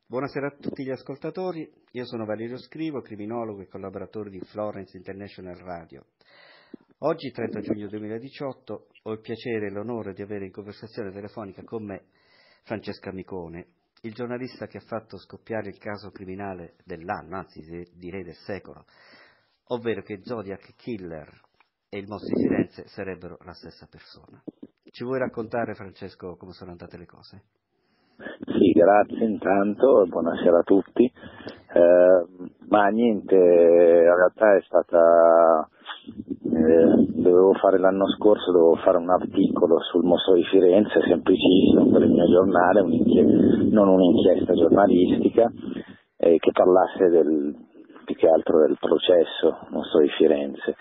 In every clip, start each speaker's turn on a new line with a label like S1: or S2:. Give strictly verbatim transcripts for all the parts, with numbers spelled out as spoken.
S1: Buonasera a tutti gli ascoltatori, io sono Valerio Scrivo, criminologo e collaboratore di Florence International Radio. Oggi, trenta giugno duemiladiciotto, ho il piacere e l'onore di avere in conversazione telefonica con me Francesco Amicone, il giornalista che ha fatto scoppiare il caso criminale dell'anno, anzi direi del secolo, ovvero che Zodiac Killer e il Mostro di Firenze sarebbero la stessa persona. Ci vuoi raccontare, Francesco, come sono andate le cose?
S2: Sì, grazie intanto, buonasera a tutti. Eh, ma niente, in realtà è stata, eh, dovevo fare l'anno scorso, dovevo fare un articolo sul Mostro di Firenze, semplicissimo, per il mio giornale, un'inchiesta, non un'inchiesta giornalistica, eh, che parlasse del, più che altro del processo Mostro di Firenze.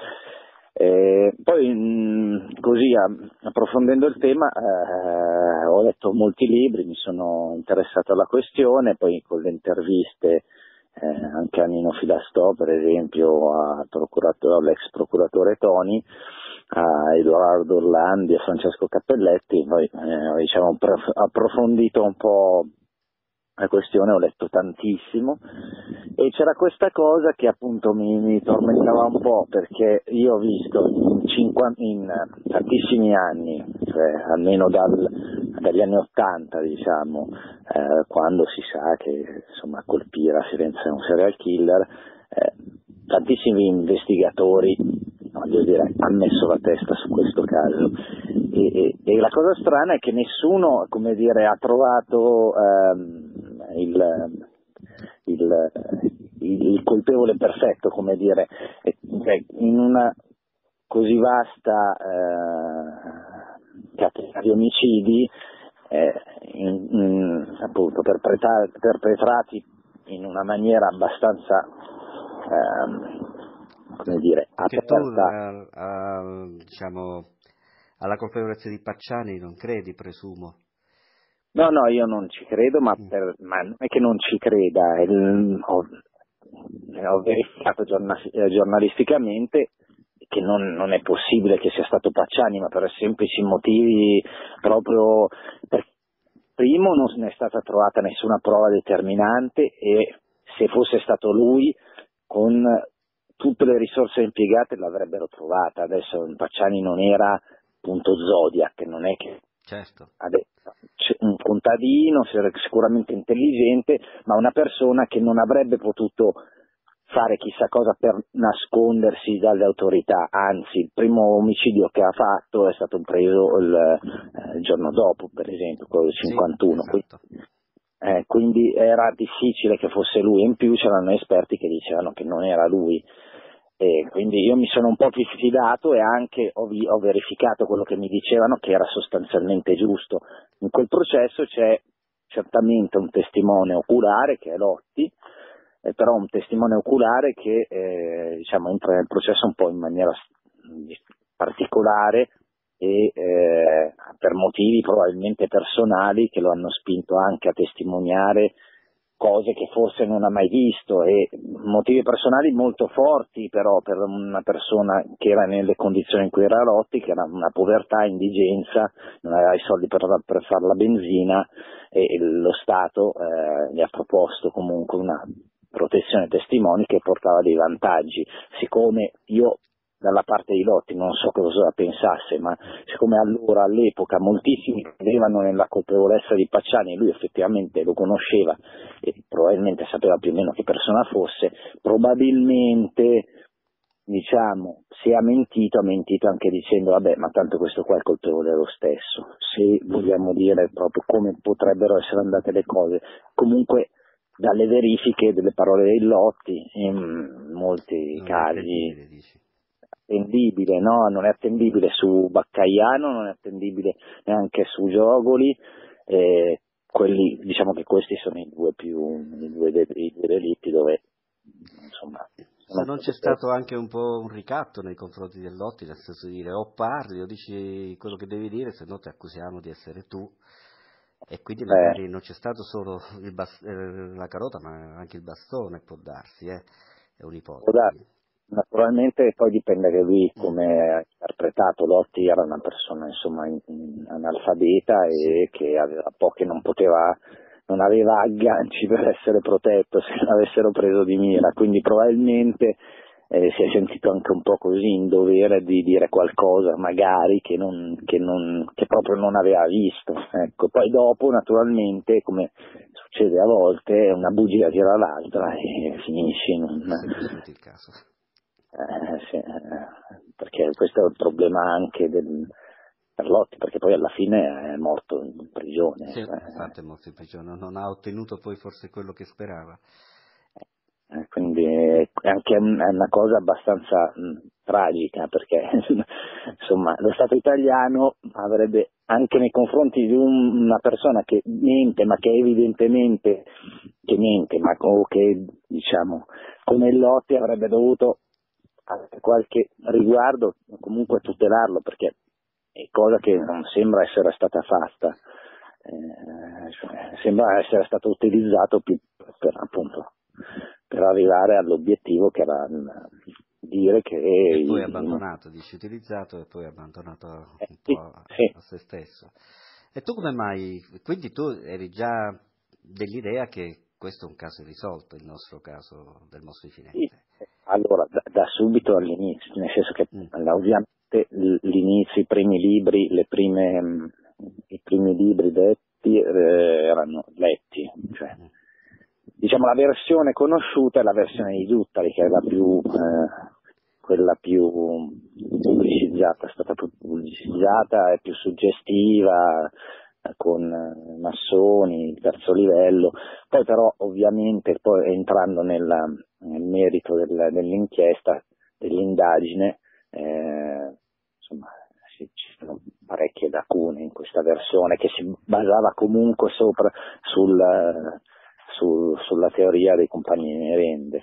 S2: E poi mh, così approfondendo il tema eh, ho letto molti libri, mi sono interessato alla questione, poi con le interviste eh, anche a Nino Filastò per esempio, al procuratore, all'ex procuratore Toni, a Edoardo Orlandi, a Francesco Cappelletti, poi eh, diciamo approfondito un po' la questione, ho letto tantissimo e c'era questa cosa che appunto mi, mi tormentava un po', perché io ho visto in, cinquanta, in tantissimi anni, cioè almeno dal, dagli anni ottanta diciamo, eh, quando si sa che insomma colpire a Firenze è un serial killer, eh, tantissimi investigatori, voglio dire, hanno messo la testa su questo caso e, e, e la cosa strana è che nessuno, come dire, ha trovato ehm, il, il, il colpevole perfetto, come dire, in una così vasta eh, catena di omicidi eh, in, in, appunto perpetrati, perpetrati in una maniera abbastanza ehm, come dire,
S1: Perché tu
S2: aperta.
S1: a, a, diciamo, alla colpevolezza di Pacciani non credi, presumo?
S2: No, no, io non ci credo, ma, per, ma non è che non ci creda, il, ho, ho verificato giorna, giornalisticamente che non, non è possibile che sia stato Pacciani, ma per semplici motivi proprio, per, primo non è stata trovata nessuna prova determinante e se fosse stato lui con tutte le risorse impiegate l'avrebbero trovata. Adesso Pacciani non era appunto Zodiac, non è che
S1: certo.
S2: adesso, un contadino sicuramente intelligente, ma una persona che non avrebbe potuto fare chissà cosa per nascondersi dalle autorità, anzi il primo omicidio che ha fatto è stato preso il, eh, il giorno dopo, per esempio, quello del cinquantuno,
S1: sì, esatto.
S2: quindi, eh, quindi era difficile che fosse lui, in più c'erano esperti che dicevano che non era lui. E quindi io mi sono un po' fidato e anche ho, vi- ho verificato quello che mi dicevano, che era sostanzialmente giusto. In quel processo c'è certamente un testimone oculare che è Lotti, eh, però un testimone oculare che eh, diciamo entra nel processo un po' in maniera particolare e eh, per motivi probabilmente personali che lo hanno spinto anche a testimoniare cose che forse non ha mai visto, e motivi personali molto forti però per una persona che era nelle condizioni in cui era Lotti, che era una povertà, indigenza, non aveva i soldi per, per fare la benzina e lo Stato eh, gli ha proposto comunque una protezione testimoni che portava dei vantaggi. Siccome io dalla parte di Lotti non so cosa pensasse, ma siccome allora all'epoca moltissimi credevano nella colpevolezza di Pacciani e lui effettivamente lo conosceva e probabilmente sapeva più o meno che persona fosse, probabilmente diciamo se ha mentito ha mentito anche dicendo vabbè, ma tanto questo qua è colpevole lo stesso, se vogliamo dire proprio come potrebbero essere andate le cose. Comunque dalle verifiche delle parole dei Lotti in molti
S1: non
S2: casi attendibile, no? Non è attendibile su Baccaiano, non è attendibile neanche su Giogoli, eh, quelli, diciamo che questi sono i due più i due, de, i due delitti dove insomma
S1: se non c'è stato anche un po' un ricatto nei confronti del Lotti, nel senso di dire o parli o dici quello che devi dire, se no ti accusiamo di essere tu, e quindi magari eh. non c'è stato solo il bast- eh, la carota ma anche il bastone, può darsi, eh? È un'ipotesi.
S2: Naturalmente poi dipende che lui come ha interpretato. Lotti era una persona insomma in, in, analfabeta e sì, che aveva poche, non poteva non aveva agganci per essere protetto se l'avessero preso di mira, quindi probabilmente eh, si è sentito anche un po' così in dovere di dire qualcosa magari che, non, che, non, che proprio non aveva visto. Ecco. Poi dopo naturalmente, come succede a volte, una bugia tira l'altra e finisce in un...
S1: È il caso.
S2: Eh, sì, eh, perché questo è il problema anche del Carlotti, perché poi alla fine è morto in prigione.
S1: Sì,
S2: cioè,
S1: infatti è morto in prigione, non ha ottenuto poi forse quello che sperava.
S2: eh, quindi è anche un- è una cosa abbastanza mh, tragica, perché insomma lo Stato italiano avrebbe anche nei confronti di un- una persona che mente, ma che evidentemente che mente, ma o che diciamo come Lotti avrebbe dovuto avere qualche riguardo, comunque tutelarlo, perché è cosa che non sembra essere stata fatta, eh, cioè, sembra essere stato utilizzato più per, appunto, per arrivare all'obiettivo che era dire che...
S1: E poi
S2: i,
S1: abbandonato, dici utilizzato e poi abbandonato
S2: eh,
S1: un
S2: sì,
S1: po' a,
S2: sì.
S1: a se stesso. E tu come mai, quindi tu eri già dell'idea che questo è un caso irrisolto, il nostro caso del Mostro di
S2: Sì,
S1: Firenze?
S2: allora da, da subito all'inizio, nel senso che
S1: Mm.
S2: ovviamente l'inizio, i primi libri, le prime, mh, i primi libri detti eh, erano letti, cioè,
S1: Mm.
S2: diciamo la versione conosciuta è la versione di Duttari, che è la più, eh, quella più pubblicizzata, è stata più pubblicizzata, è più suggestiva, con massoni, il terzo livello. Poi però ovviamente poi entrando nella, nel merito del, dell'inchiesta, dell'indagine, eh, insomma ci sono parecchie lacune in questa versione che si basava comunque sopra sul, su, sulla teoria dei compagni di merende.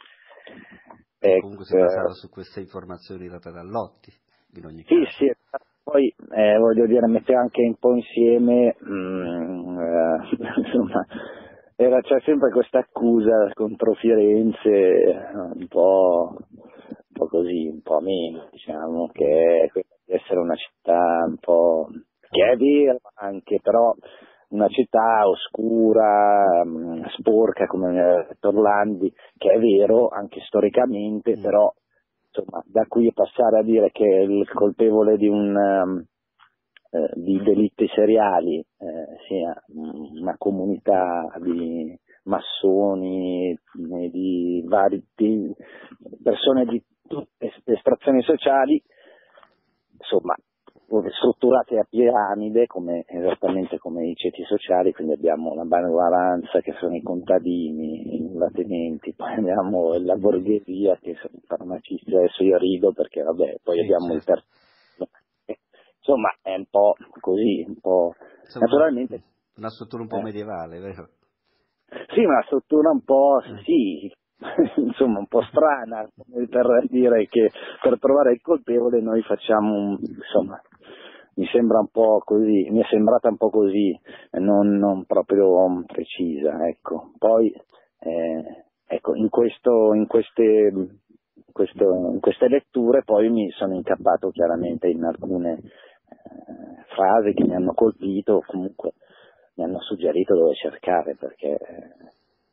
S1: E
S2: E,
S1: comunque si
S2: eh,
S1: basava su queste informazioni date da Lotti, in ogni
S2: sì,
S1: caso.
S2: sì, poi eh, voglio dire, mette anche un po' insieme, mh, eh, insomma, era, c'è sempre questa accusa contro Firenze, eh, un po', un po' così, un po' meno, diciamo, che è quella di essere una città un po', che è vera anche, però una città oscura, mh, sporca, come ha detto Orlandi, che è vero anche storicamente,
S1: Mm.
S2: però insomma, da qui a passare a dire che il colpevole di un um, eh, di delitti seriali eh, sia una comunità di massoni, eh, di vari di persone di tutte le estrazioni sociali, insomma, strutturate a piramide, come, esattamente come i ceti sociali, quindi abbiamo la manovalanza che sono i contadini, i luogotenenti, poi abbiamo la borghesia che sono i farmacisti, adesso io rido perché vabbè, poi
S1: Sì,
S2: abbiamo
S1: certo.
S2: il terzo, insomma è un po' così, un po',
S1: Insomma,
S2: naturalmente,
S1: una struttura un po'
S2: eh,
S1: medievale, vero?
S2: sì, una struttura un po',
S1: Mm.
S2: sì, insomma un po' strana, per dire che per trovare il colpevole noi facciamo un, insomma, mi sembra un po' così, mi è sembrata un po' così, non, non proprio precisa, ecco. Poi, eh, ecco, in questo, in queste, in questo, in queste letture poi mi sono incappato chiaramente in alcune eh, frasi che mi hanno colpito, o comunque mi hanno suggerito dove cercare, perché eh,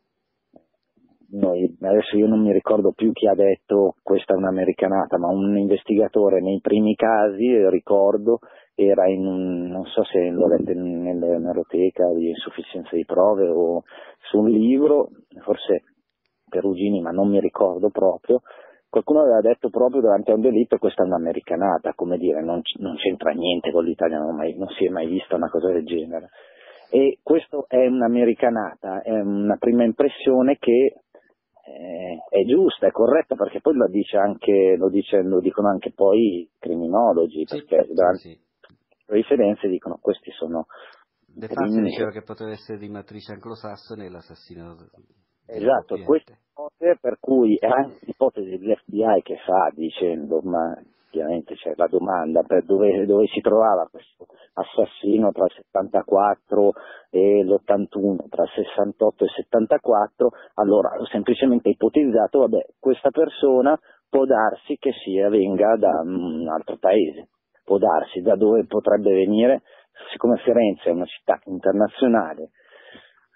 S2: noi, adesso io non mi ricordo più chi ha detto questa è un'americanata, ma un investigatore nei primi casi, ricordo, era in un, non so se l'ho letto in- nell'emeroteca di insufficienza di prove o su un libro, forse Perugini, ma non mi ricordo proprio, qualcuno aveva detto proprio davanti a un delitto questa è un'americanata, come dire, non, c- non c'entra niente con l'Italia, non, mai- non si è mai vista una cosa del genere. E questo è un'americanata, è una prima impressione che eh, è giusta, è corretta, perché poi lo dice anche, lo, dice, lo dicono anche poi i criminologi,
S1: Sì,
S2: perché
S1: sì,
S2: davanti
S1: sì.
S2: a Firenze dicono questi sono
S1: De Fazio
S2: crimini.
S1: diceva che poteva essere di matrice anglosassone e l'assassino del
S2: Esatto, queste
S1: colpiente.
S2: cose per cui è anche l'ipotesi dell'F B I che fa dicendo, ma chiaramente c'è la domanda per dove, dove si trovava questo assassino tra il settantaquattro e l'ottantuno, tra il sessantotto e il settantaquattro, allora ho semplicemente ipotizzato, vabbè, questa persona può darsi che sia, venga da un altro paese, può darsi da dove potrebbe venire, siccome Firenze è una città internazionale,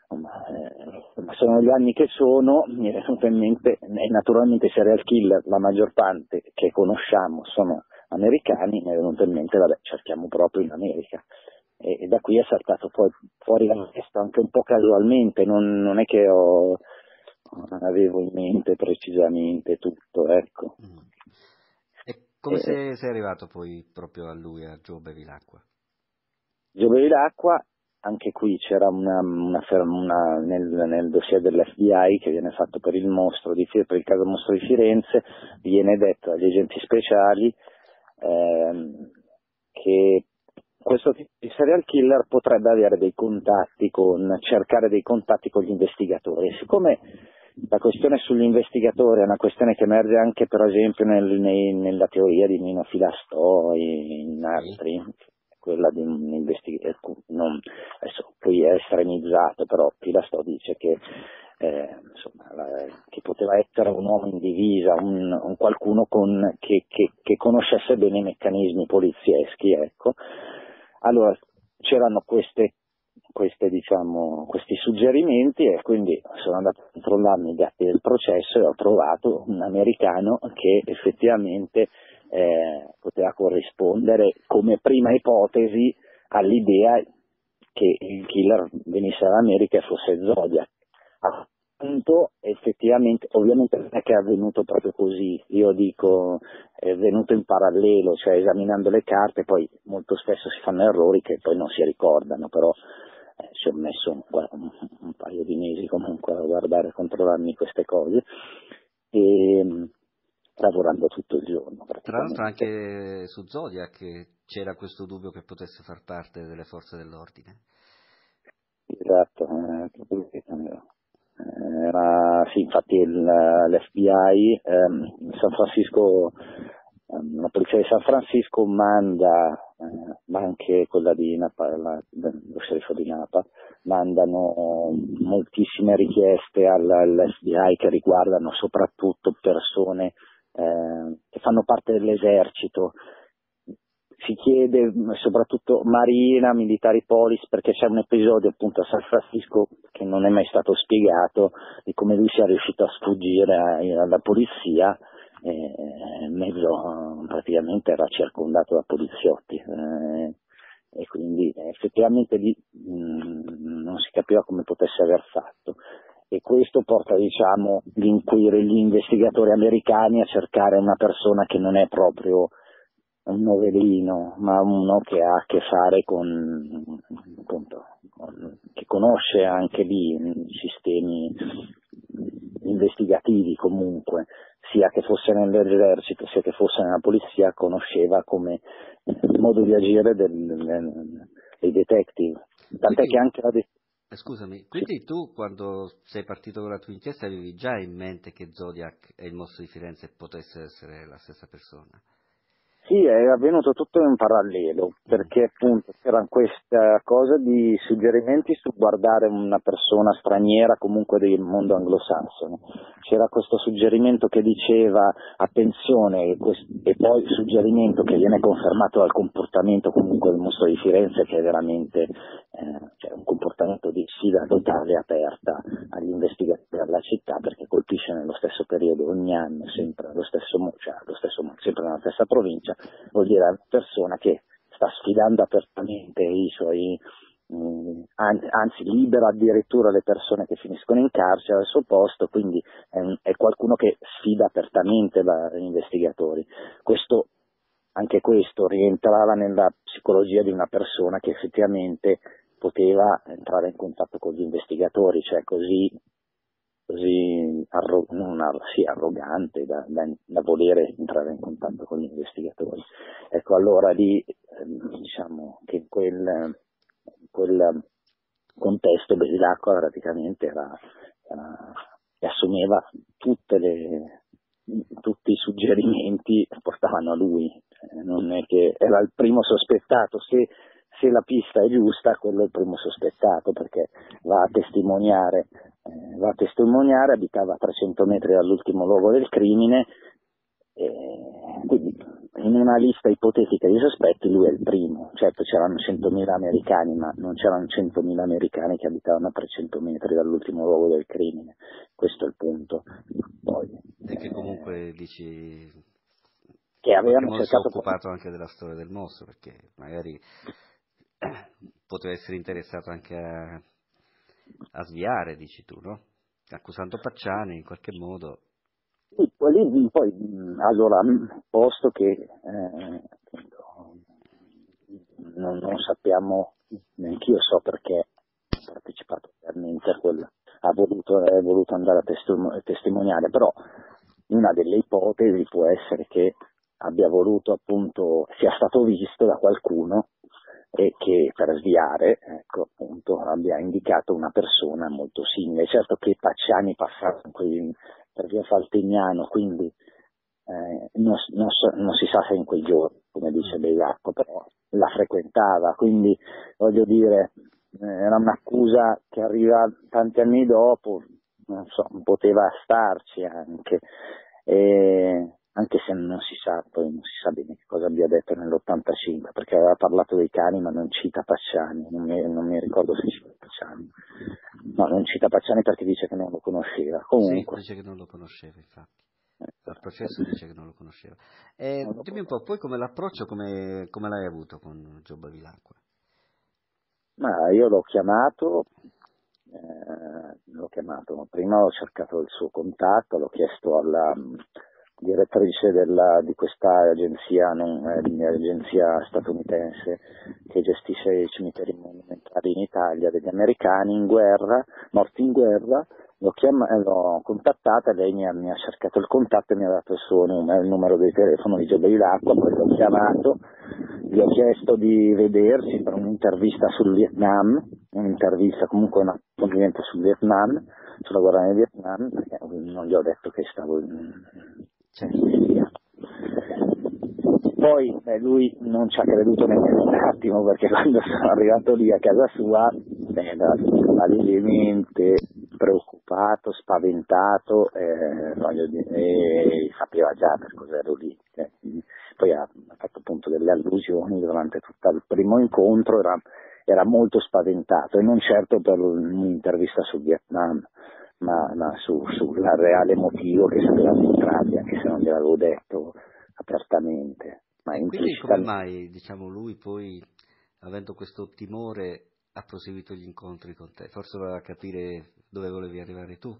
S2: ma sono gli anni che sono, mi è venuto in mente, e naturalmente serial killer, la maggior parte che conosciamo sono americani, mi è venuto in mente, vabbè, cerchiamo proprio in America. E, e da qui è saltato poi fuori la testa anche un po' casualmente, non, non è che ho, avevo in mente precisamente tutto, ecco.
S1: Mm. E come
S2: E,
S1: sei, sei arrivato poi proprio a lui, a Joe Bevilacqua?
S2: Joe Bevilacqua, anche qui c'era una, una, una nel, nel dossier dell'F B I che viene fatto per il mostro di per il caso mostro di Firenze, viene detto agli agenti speciali ehm, che questo tipo di serial killer potrebbe avere dei contatti con, cercare dei contatti con gli investigatori. Siccome la questione sugli investigatori è una questione che emerge anche per esempio nel, nei, nella teoria di Nino Filastò e in altri, quella di un investigatore, non, adesso qui è estremizzato, però Filastò dice che, eh, insomma, la, che poteva essere un uomo in divisa, un, un qualcuno con, che, che, che conoscesse bene i meccanismi polizieschi, ecco. Allora c'erano queste, queste diciamo, questi suggerimenti e quindi sono andato a controllarmi i dati del processo e ho trovato un americano che effettivamente eh, poteva corrispondere come prima ipotesi all'idea che il killer venisse dall'America e fosse Zodiac. Appunto, effettivamente, ovviamente non è che è avvenuto proprio così, io dico è venuto in parallelo, cioè esaminando le carte, poi molto spesso si fanno errori che poi non si ricordano, però eh, ci ho messo un, un, un paio di mesi comunque a guardare e controllarmi queste cose e lavorando tutto il giorno
S1: Tra l'altro
S2: praticamente.
S1: anche su Zodiac c'era questo dubbio che potesse far parte delle forze dell'ordine.
S2: Esatto, eh, era sì, infatti il, l'F B I, ehm, San Francisco, ehm, la polizia di San Francisco manda, eh, ma anche quella di Napa, la, lo sceriffo di Napa, mandano moltissime richieste all'F B I che riguardano soprattutto persone eh, che fanno parte dell'esercito. Si chiede soprattutto Marina, militari police, perché c'è un episodio appunto a San Francisco che non è mai stato spiegato di come lui sia riuscito a sfuggire alla polizia, eh, mezzo praticamente era circondato da poliziotti eh, e quindi effettivamente lì mh, non si capiva come potesse aver fatto. E questo porta, diciamo, gli inquiri, gli investigatori americani a cercare una persona che non è proprio un novellino, ma uno che ha a che fare con, appunto, con che conosce anche lì i sistemi investigativi comunque, sia che fosse nell'esercito sia che fosse nella polizia, conosceva come il modo di agire del, del, dei detective. Tant'è
S1: Quindi,
S2: che anche la de-
S1: scusami, quindi tu quando sei partito con la tua inchiesta avevi già in mente che Zodiac e il mostro di Firenze potesse essere la stessa persona?
S2: Sì, è avvenuto tutto in parallelo, perché appunto c'era questa cosa di suggerimenti su guardare una persona straniera comunque del mondo anglosassone. C'era questo suggerimento che diceva attenzione e, quest- e poi suggerimento che viene confermato dal comportamento comunque del mostro di Firenze, che è veramente eh, cioè un comportamento di sfida totale e aperta agli investigatori della città, perché colpisce nello stesso periodo ogni anno, sempre lo stesso, cioè, lo stesso sempre nella stessa provincia. Vuol dire una persona che sta sfidando apertamente i suoi, mh, anzi libera addirittura le persone che finiscono in carcere al suo posto, quindi è, è qualcuno che sfida apertamente gli investigatori. Questo, anche questo rientrava nella psicologia di una persona che effettivamente poteva entrare in contatto con gli investigatori, cioè così così arro- non arro- sì, arrogante da, da, da volere entrare in contatto con gli investigatori. Ecco, allora lì ehm, diciamo che in quel, in quel contesto Bevilacqua praticamente era, era, assumeva tutte le, tutti i suggerimenti portavano a lui, eh, non è che era il primo sospettato. Se Se la pista è giusta, quello è il primo sospettato, perché va a testimoniare, eh, va a testimoniare, abitava a trecento metri dall'ultimo luogo del crimine, eh, quindi in una lista ipotetica di sospetti lui è il primo. Certo, c'erano centomila americani, ma non c'erano centomila americani che abitavano a trecento metri dall'ultimo luogo del crimine. Questo è il punto. Poi,
S1: e che comunque eh, dici
S2: che avevano
S1: cercato... si è occupato
S2: poi...
S1: anche della storia del mostro, perché magari poteva essere interessato anche a, a sviare, dici tu, no? Accusando Pacciani in qualche modo.
S2: Sì, poi, poi allora, posto che eh, non, non sappiamo, neanch'io so perché ha partecipato veramente a quella, ha voluto, è voluto andare a testim- testimoniare, però una delle ipotesi può essere che abbia voluto appunto, sia stato visto da qualcuno e che per sviare, ecco, appunto, abbia indicato una persona molto simile. Certo che Pacciani passava per via Faltignano, quindi eh, non, non, so, non si sa se in quei giorni, come dice Beilacqua, però la frequentava, quindi voglio dire, eh, era un'accusa che arriva tanti anni dopo, non so, poteva starci anche. E, anche se non si sa, poi non si sa bene che cosa abbia detto nell'ottantacinque, perché aveva parlato dei cani ma non cita Pacciani, non mi, non mi ricordo se cita Pacciani. No, non cita Pacciani perché dice che non lo conosceva. Comunque.
S1: Sì, dice che non lo conosceva, infatti. Al processo dice che non lo conosceva. E non lo dimmi un po', poi come l'approccio, come, come l'hai avuto con Gio Bevilacqua?
S2: Ma io l'ho chiamato, eh, l'ho chiamato, prima ho cercato il suo contatto, l'ho chiesto alla direttrice della, di questa agenzia, non, eh, agenzia statunitense che gestisce i cimiteri monumentali in Italia degli americani in guerra, morti in guerra. L'ho, chiam- l'ho contattata, lei mi ha, mi ha cercato il contatto e mi ha dato il suo numero, il numero di telefono di Gio Bevilacqua, poi l'ho chiamato, gli ho chiesto di vedersi per un'intervista sul Vietnam, un'intervista comunque un approfondimento sul Vietnam, sulla guerra nel Vietnam, perché non gli ho detto che stavo in, in Siria. Poi eh, lui non ci ha creduto nemmeno un attimo, perché quando sono arrivato lì a casa sua era palesemente preoccupato, spaventato, eh, voglio dire, e sapeva già per cosa ero lì. Eh. Poi ha, ha fatto appunto delle allusioni durante tutto il primo incontro, era, era molto spaventato, e non certo per un'intervista sul Vietnam, ma, ma su, sul reale motivo che sapevamo entrambi, anche se non gliel'avevo detto apertamente. Ma
S1: e quindi come mai, diciamo, lui poi, avendo questo timore, ha proseguito gli incontri con te? Forse voleva capire dove volevi arrivare tu.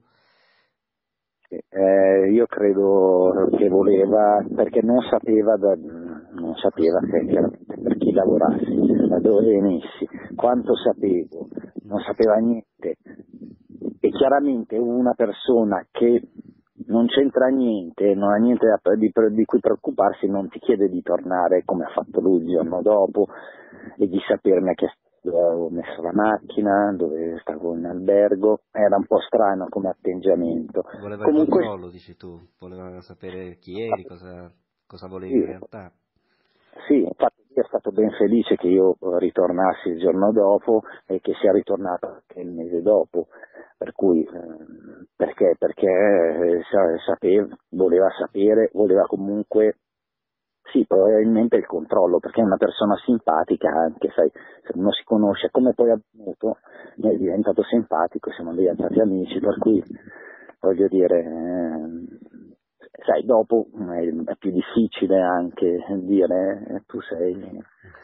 S2: Eh, io credo che voleva, perché non sapeva, da, non sapeva che chiaramente per chi lavorassi, da dove venissi, quanto sapevo, non sapeva niente. E chiaramente una persona che non c'entra niente, non ha niente da, di, di cui preoccuparsi, non ti chiede di tornare come ha fatto lui il giorno dopo e di saperne che dove avevo messo la macchina, dove stavo in albergo. Era un po' strano come atteggiamento.
S1: Voleva
S2: Comunque,
S1: il controllo, dici tu, voleva sapere chi eri, cosa, cosa volevi
S2: sì,
S1: in realtà.
S2: Sì, infatti è stato ben felice che io ritornassi il giorno dopo e che sia ritornato anche il mese dopo, per cui eh, perché? Perché eh, sapeva, voleva sapere, voleva comunque, sì, probabilmente il controllo, perché è una persona simpatica anche, sai, se uno si conosce, come poi è avvenuto, mi è diventato simpatico, siamo diventati amici, per cui voglio dire, eh, sai, dopo è più difficile anche dire eh, tu sei.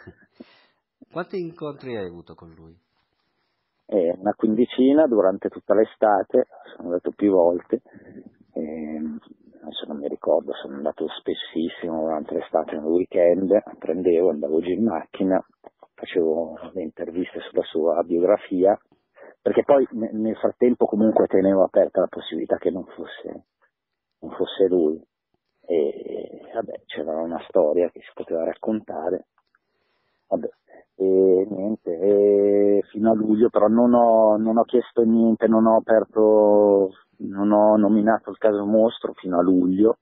S1: Quanti incontri hai avuto con lui?
S2: Eh, una quindicina durante tutta l'estate, sono andato più volte, eh, adesso non mi ricordo, sono andato spessissimo durante l'estate, nel weekend, prendevo, andavo giù in macchina, facevo le interviste sulla sua biografia, perché poi nel frattempo comunque tenevo aperta la possibilità che non fosse, non fosse lui. E vabbè, c'era una storia che si poteva raccontare, vabbè, e niente, e fino a luglio però non ho, non ho chiesto niente, non ho aperto, non ho nominato il caso mostro fino a luglio,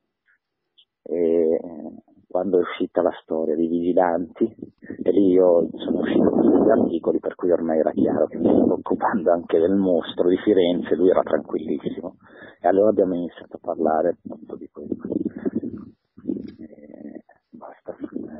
S2: e quando è uscita la storia dei vigilanti, e lì io sono uscito con degli articoli, per cui ormai era chiaro che mi stavo occupando anche del mostro di Firenze, lui era tranquillissimo, e allora abbiamo iniziato a parlare appunto di quello. E basta.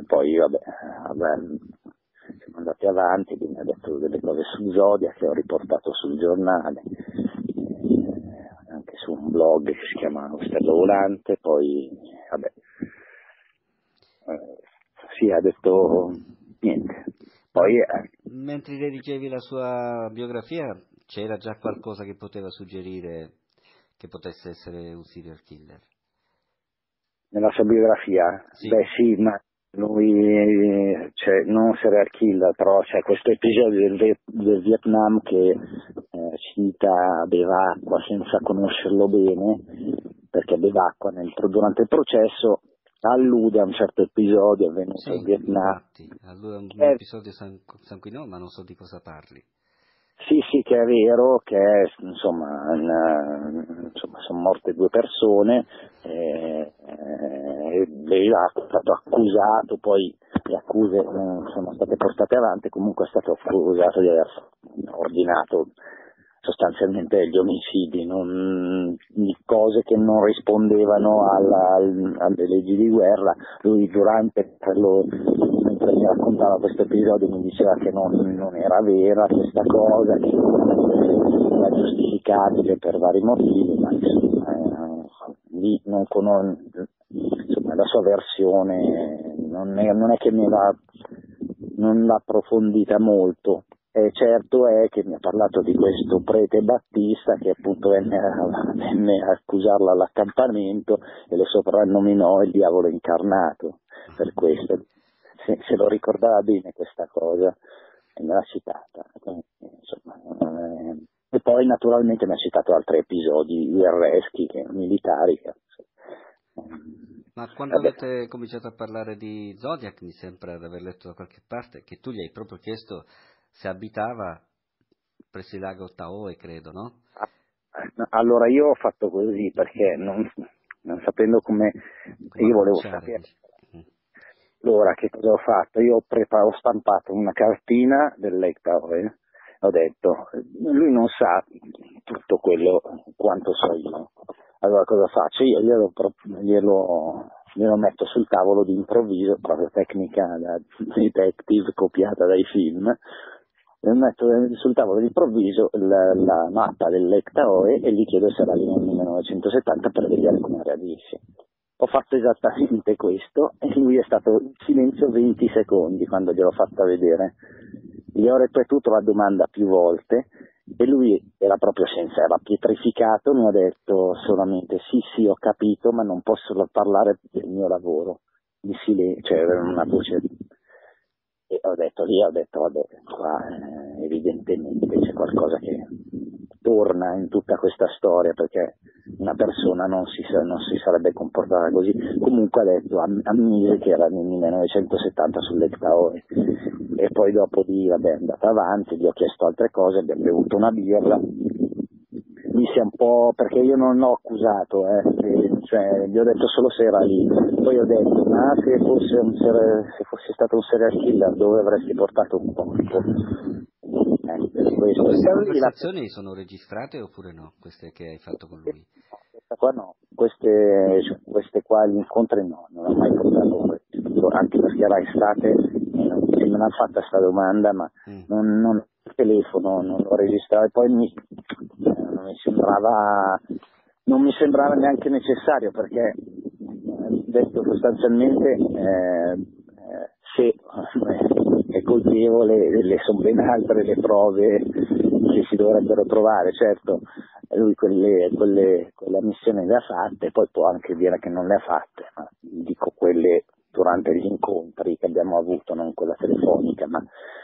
S2: poi vabbè, vabbè siamo andati avanti, lui mi ha detto delle cose su Zodiac che ho riportato sul giornale, eh, anche su un blog che si chiama Stella Volante, poi vabbè, eh, sì, ha detto niente. Poi, eh,
S1: mentre redigevi la sua biografia, c'era già qualcosa che poteva suggerire che potesse essere un serial killer?
S2: Nella sua biografia?
S1: Sì.
S2: Beh sì, ma lui, cioè, non serial killer, però c'è questo episodio del, del Vietnam che eh, cita Bevacqua senza conoscerlo bene, perché Bevacqua nel, durante il processo allude a un certo episodio avvenuto
S1: Sì,
S2: in Vietnam.
S1: infatti, allora un, un
S2: Eh,
S1: episodio san- sanguinoso, ma non so di cosa parli.
S2: Sì, sì, che è vero, che è, insomma, in, insomma sono morte due persone, e, e lei è stato accusato, poi le accuse non sono state portate avanti, comunque è stato accusato di aver ordinato sostanzialmente gli omicidi, non, di cose che non rispondevano alla, alle leggi di guerra. Lui durante lo, mentre mi raccontava questo episodio mi diceva che non, non era vera questa cosa, che era giustificabile per vari motivi, ma insomma, eh, lì non conosco, insomma, la sua versione non è, non è che me l'ha, non l'ha approfondita molto. E certo è che mi ha parlato di questo prete battista che appunto venne a, venne a accusarlo all'accampamento e lo soprannominò il diavolo incarnato, per questo. Se, se lo ricordava bene questa cosa e me l'ha citata. Insomma, eh, e poi naturalmente mi ha citato altri episodi guerreschi, che, militari. Che,
S1: Ma quando
S2: vabbè.
S1: avete cominciato a parlare di Zodiac, mi sembra di aver letto da qualche parte che tu gli hai proprio chiesto se abitava presso il lago Tahoe, credo, no?
S2: Allora io ho fatto così perché non, non sapendo come,
S1: Come
S2: io volevo
S1: approcciare,
S2: sapere.
S1: dici. Mm.
S2: Allora che cosa ho fatto? Io ho, prepa- ho stampato una cartina del Lake Tahoe, ho detto, lui non sa tutto quello quanto so io. Allora cosa faccio? Io glielo, glielo, glielo metto sul tavolo di improvviso, proprio tecnica da detective copiata dai film, e metto sul tavolo di improvviso la, la mappa del Lake Tahoe e gli chiedo se era lì nel millenovecentosettanta per vedere come reagisce. Ho fatto esattamente questo e lui è stato in silenzio venti secondi quando gliel'ho fatta vedere. Gli ho ripetuto la domanda più volte e lui era proprio senza, era pietrificato, mi ha detto solamente sì sì ho capito ma non posso parlare del mio lavoro, in silenzio, cioè aveva una voce. E ho detto lì, ho detto vabbè, qua eh, evidentemente c'è qualcosa che torna in tutta questa storia perché una persona non si, non si sarebbe comportata così. Comunque ha detto, ammise che era nel millenovecentosettanta sul Lake Tahoe e poi dopo di, vabbè, è andata avanti, gli ho chiesto altre cose, abbiamo bevuto una birra. Mi si è un po', perché io non l'ho accusato, eh, e, cioè gli ho detto solo se era lì, poi ho detto ma se fosse, un ser- se fosse stato un serial killer dove avresti portato un corpo? Eh, per questo.
S1: Queste
S2: Lì la-
S1: conversazioni sono registrate oppure no? Queste che hai fatto con lui?
S2: Questa qua no, queste, cioè, queste qua gli incontri no, non ho mai portato, anche perché era estate e non se me l'ha fatta questa domanda, ma
S1: Mm.
S2: non, non il telefono, non l'ho registrato e poi mi, non mi sembrava non mi sembrava neanche necessario perché eh, detto sostanzialmente eh, eh, se è colpevole le sono ben altre le prove che si dovrebbero trovare, certo lui quelle, quelle, quelle ammissioni le ha fatte, poi può anche dire che non le ha fatte, ma dico quelle durante gli incontri che abbiamo avuto, non quella telefonica, ma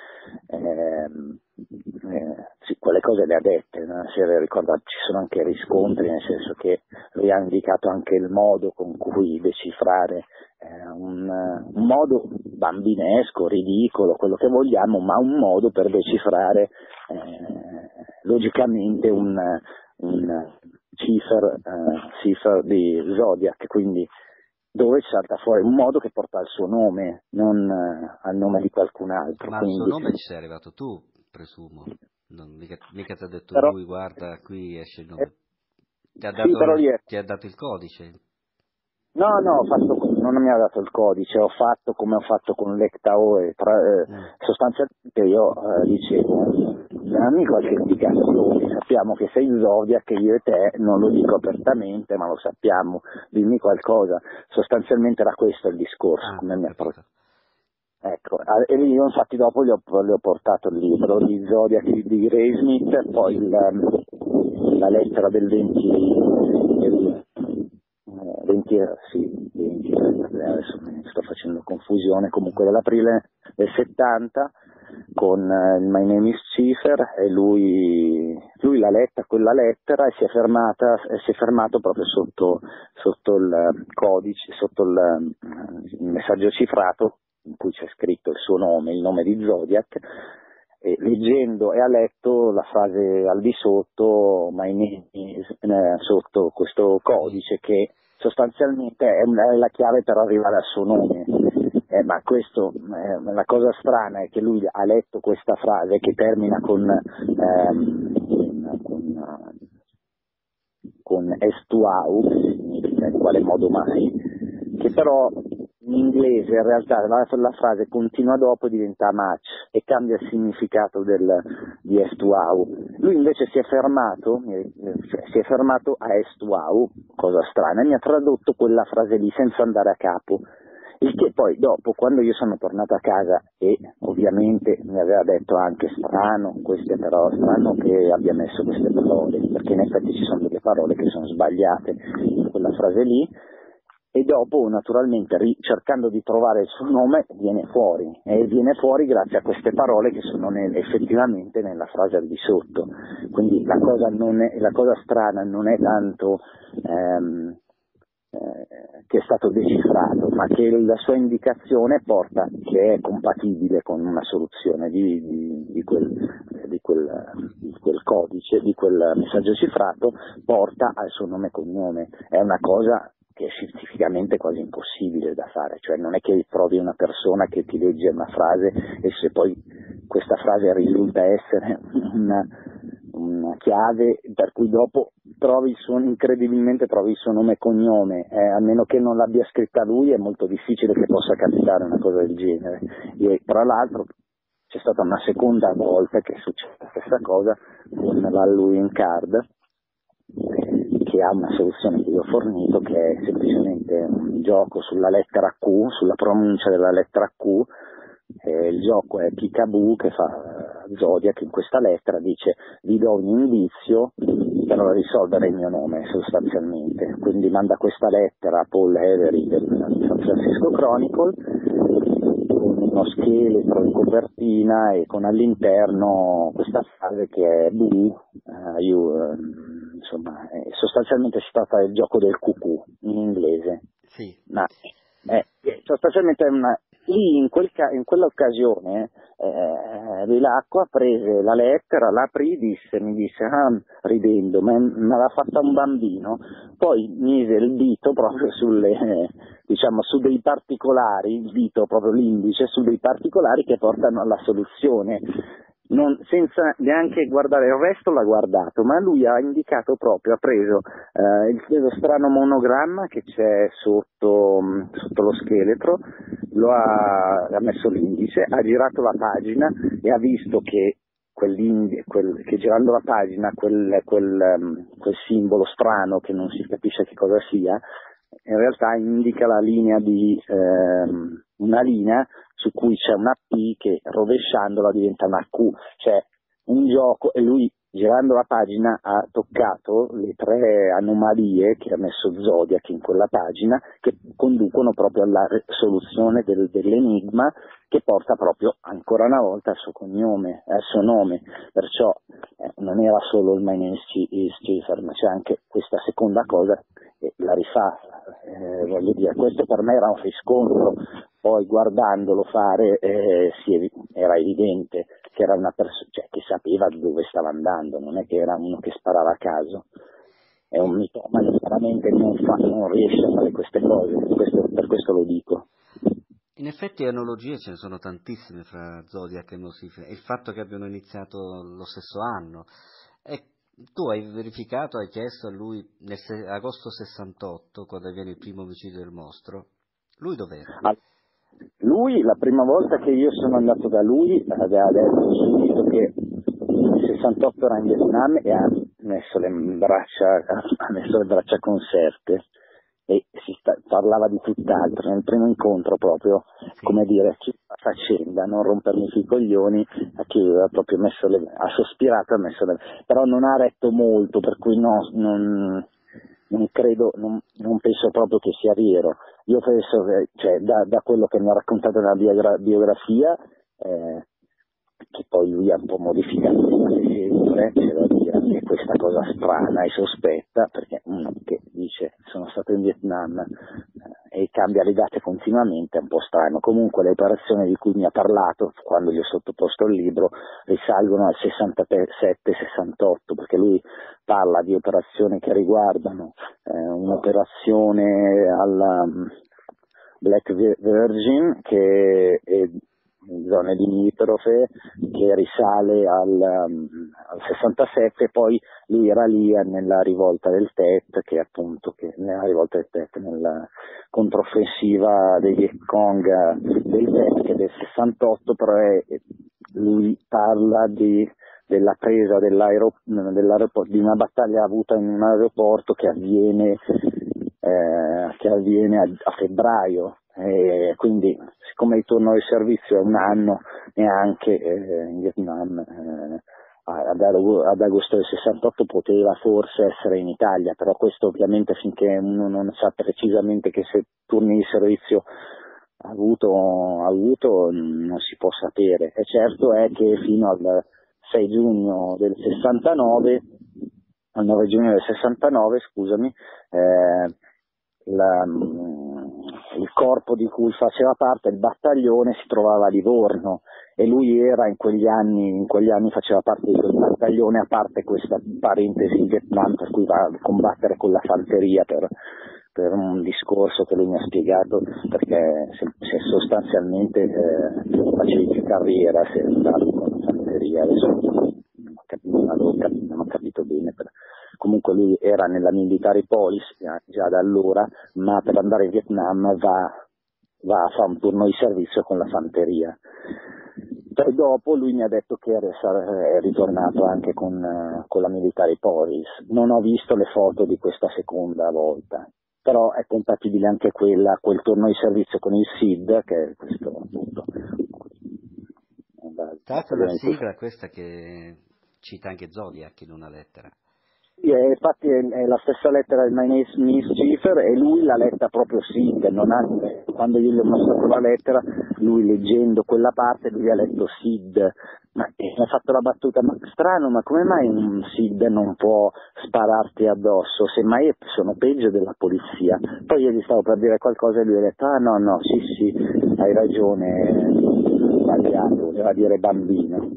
S2: ehm, eh, sì, quelle cose le ha dette, no? Se ricorda, ci sono anche riscontri, nel senso che lui ha indicato anche il modo con cui decifrare eh, un, un modo bambinesco, ridicolo, quello che vogliamo, ma un modo per decifrare eh, logicamente un, un cifra, uh, cifra di Zodiac, quindi dove salta fuori un modo che porta al suo nome, non uh, al nome di qualcun altro.
S1: Ma al
S2: Quindi,
S1: suo nome ci sei arrivato tu, presumo. Non, mica, mica ti ha detto
S2: però,
S1: lui, guarda, qui esce il
S2: eh,
S1: nome. Ti ha
S2: sì,
S1: dato
S2: però
S1: il,
S2: lì è,
S1: ti ha dato il codice.
S2: no, no, ho fatto, non mi ha dato il codice, ho fatto come ho fatto con l'Ectaoe, tra, eh,
S1: Mm.
S2: sostanzialmente io eh, dicevo, dammi qualche indicazione, sappiamo che sei Zodiac, io e te, non lo dico apertamente, ma lo sappiamo, dimmi qualcosa, sostanzialmente era questo il discorso,
S1: Ah,
S2: come
S1: ho
S2: mi ha
S1: capito.
S2: portato. Ecco, ah, e io infatti dopo gli ho, le ho portato il libro di Zodiac di, di Graysmith, poi il, um, la lettera del venti, del, eh, venti, sì, venti, adesso mi sto facendo confusione, comunque dell'aprile del settanta, con eh, il My Name is Cipher, e lui, lui l'ha letta quella lettera e si è fermata, e si è fermato proprio sotto, sotto il codice, sotto il, il messaggio cifrato in cui c'è scritto il suo nome, il nome di Zodiac, e leggendo e ha letto la frase al di sotto, my name is, eh, sotto questo codice che sostanzialmente è, una, è la chiave per arrivare al suo nome. Eh, ma questo, eh, la cosa strana è che lui ha letto questa frase che termina con, ehm, con, con estuau, che significa in quale modo mai, che però in inglese in realtà la, la frase continua dopo e diventa much e cambia il significato del, di estuau. Lui invece si è fermato, eh, cioè, si è fermato a estuau, cosa strana, e mi ha tradotto quella frase lì senza andare a capo. Il che poi dopo, quando io sono tornato a casa, e ovviamente mi aveva detto anche strano, queste però strano che abbia messo queste parole, perché in effetti ci sono delle parole che sono sbagliate in quella frase lì, e dopo naturalmente ri- cercando di trovare il suo nome viene fuori, e viene fuori grazie a queste parole che sono nel, effettivamente nella frase al di sotto. Quindi la cosa, non è, la cosa strana non è tanto ehm, eh, che è stato decifrato, ma che la sua indicazione porta, che è compatibile con una soluzione di, di, di, quel, di, quel, di quel codice, di quel messaggio cifrato, porta al suo nome e cognome. È una cosa che è scientificamente quasi impossibile da fare, cioè non è che trovi una persona che ti legge una frase e se poi questa frase risulta essere una, una chiave per cui dopo trovi il suo, incredibilmente trovi il suo nome e cognome, eh, a meno che non l'abbia scritta lui è molto difficile che possa capitare una cosa del genere. E tra l'altro c'è stata una seconda volta che è successa la stessa cosa con l'Halloween Card, che ha una soluzione che io ho fornito, che è semplicemente un gioco sulla lettera Q, sulla pronuncia della lettera Q. Eh, il gioco è Peekaboo, che fa uh, Zodiac in questa lettera, dice vi do un indizio per risolvere il mio nome sostanzialmente, quindi manda questa lettera a Paul Avery del San Francisco Chronicle con uno scheletro in copertina e con all'interno questa frase che è Boo, uh, you, uh, insomma eh, sostanzialmente si tratta del gioco del cucù in inglese.
S1: Sì.
S2: Ma eh, sostanzialmente è una lì in, quel ca- in quell'occasione eh, Vilacqua prese la lettera, la aprì, disse, mi disse, ah, ridendo, me, me l'ha fatta un bambino, poi mise il dito proprio sulle, eh, diciamo, su dei particolari, il dito proprio l'indice, su dei particolari che portano alla soluzione. Non, senza neanche guardare il resto l'ha guardato, ma lui ha indicato proprio, ha preso eh, il, lo strano monogramma che c'è sotto, mh, sotto lo scheletro, lo ha, ha messo l'indice, ha girato la pagina e ha visto che, quel, che girando la pagina quel, quel, um, quel simbolo strano che non si capisce che cosa sia, in realtà indica la linea di ehm, una linea su cui c'è una P che rovesciandola diventa una Q, cioè un gioco, e lui girando la pagina ha toccato le tre anomalie che ha messo Zodiac in quella pagina, che conducono proprio alla soluzione del, dell'enigma, che porta proprio ancora una volta al suo cognome, al suo nome. Perciò eh, non era solo il My Name is Cipher, ma c'è anche questa seconda cosa, e la rifà, eh, voglio dire, questo per me era un riscontro, poi guardandolo fare eh, si, era evidente che era una persona, cioè, che sapeva dove stava andando, non è che era uno che sparava a caso. È un mitomane, veramente non, fa, non riesce a fare queste cose, questo, per questo lo dico.
S1: In effetti analogie ce ne sono tantissime fra Zodiac e Nocifera, e il fatto che abbiano iniziato lo stesso anno. E tu hai verificato, hai chiesto a lui nel agosto sessantotto, quando avviene il primo omicidio del mostro, Lui dov'era?
S2: Ah, lui, la prima volta che io sono andato da lui, aveva detto subito che nel sessantotto era in Vietnam e ha messo le braccia, ha messo le braccia conserte e si sta, parlava di tutt'altro. Nel primo incontro proprio,
S1: Sì.
S2: come dire, chi sta facendo, non rompermi sui coglioni, a chi aveva proprio messo le, ha sospirato e ha messo le, però non ha retto molto, per cui no, non, non credo, non, non penso proprio che sia vero. Io penso che, cioè, da, da quello che mi ha raccontato nella biogra- biografia, eh, che poi lui ha un po' modificato sempre, c'è da dire che questa cosa strana e sospetta, perché uno che dice sono stato in Vietnam eh, e cambia le date continuamente è un po' strano. Comunque le operazioni di cui mi ha parlato quando gli ho sottoposto il libro risalgono al sessantasette sessantotto, perché lui parla di operazioni che riguardano eh, un'operazione alla um, Black Virgin che è zone limitrofe, che risale al, um, al sessantasette, poi lui era lì nella rivolta del Tet, che appunto che nella rivolta del Tet, nella controffensiva dei Viet Cong del Tet, che è del sessantotto, però è, lui parla di della presa dell'aerop- dell'aeroporto, di una battaglia avuta in un aeroporto che avviene eh, che avviene a, a febbraio. E quindi siccome il turno di servizio è un anno neanche eh, in Vietnam, eh, ad, ad agosto del sessantotto poteva forse essere in Italia, però questo ovviamente finché uno non sa precisamente che se turni di servizio ha avuto, ha avuto non si può sapere. E certo è che fino al sei giugno del sessantanove, al nove giugno del sessantanove, scusami, eh, la, il corpo di cui faceva parte, il battaglione, si trovava a Livorno e lui era in quegli anni, in quegli anni faceva parte di quel battaglione, a parte questa parentesi in Vietnam per cui va a combattere con la fanteria per, per un discorso che lui mi ha spiegato, perché se, se sostanzialmente eh, facevi più carriera se andavi con la fanteria, adesso non ho capito, non avevo capito, non ho capito bene, però. Comunque lui era nella military police già da allora, ma per andare in Vietnam va, va a fare un turno di servizio con la fanteria. Poi dopo lui mi ha detto che è ritornato anche con, con la military police. Non ho visto le foto di questa seconda volta, però è compatibile anche quella, quel turno di servizio con il S I D, che è questo appunto.
S1: Tra l'altro la sigla questa che cita anche Zodiac in una lettera.
S2: Sì, è, infatti è, è la stessa lettera del My Name is Miss Schiffer e lui l'ha letta proprio Sid, non ha, quando io gli ho mostrato la lettera, lui leggendo quella parte, lui ha letto Sid, ma mi ha fatto la battuta, ma strano, ma come mai un Sid non può spararti addosso, semmai sono peggio della polizia. Poi io gli stavo per dire qualcosa e lui ha detto, ah no, no, sì, sì, hai ragione, sbagliato, voleva dire bambino.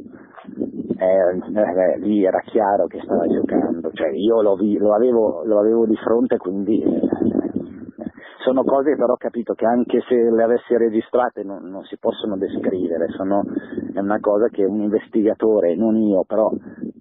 S2: Eh, eh, lì era chiaro che stava giocando, cioè io lo, vi, lo, avevo, lo avevo di fronte, quindi eh, sono cose però ho capito che anche se le avessi registrate non, non si possono descrivere, sono, è una cosa che un investigatore, non io, però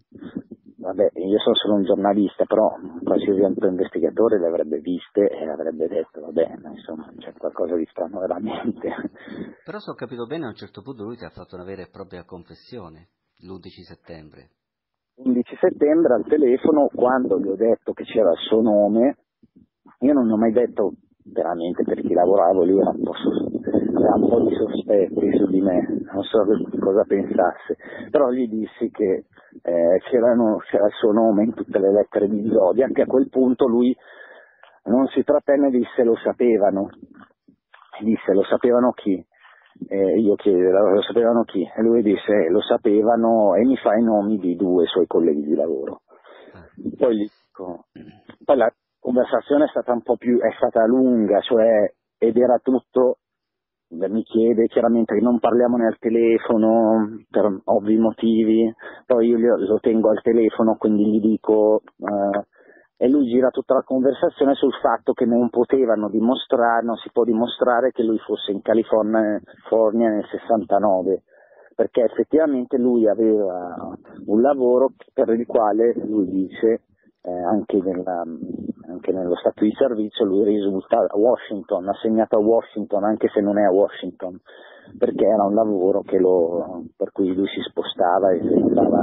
S2: vabbè, io sono solo un giornalista, però un qualsiasi altro investigatore le avrebbe viste e avrebbe detto vabbè, ma insomma c'è qualcosa di strano veramente.
S1: Però se ho capito bene a un certo punto lui ti ha fatto una vera e propria confessione. L'undici settembre.
S2: undici settembre al telefono, quando gli ho detto che c'era il suo nome, io non ho mai detto veramente per chi lavoravo, lui era un po', aveva un po' di sospetti su di me, non so cosa pensasse, però gli dissi che eh, c'erano, c'era il suo nome in tutte le lettere di Zodiac, che a quel punto lui non si trattenne e disse lo sapevano, disse lo sapevano chi? Eh, io chiedevo, lo sapevano chi? E lui disse, eh, lo sapevano e mi fa i nomi di due suoi colleghi di lavoro. Poi gli dico, poi la conversazione è stata un po' più, è stata lunga, cioè, ed era tutto, mi chiede chiaramente che non parliamo al telefono per ovvi motivi, poi io lo tengo al telefono, quindi gli dico, eh, e lui gira tutta la conversazione sul fatto che non potevano dimostrare, non si può dimostrare che lui fosse in California, California nel sessantanove, perché effettivamente lui aveva un lavoro per il quale lui dice eh, anche, nella, anche nello stato di servizio lui risulta a Washington, assegnato a Washington anche se non è a Washington, perché era un lavoro che lo, per cui lui si spostava e stava.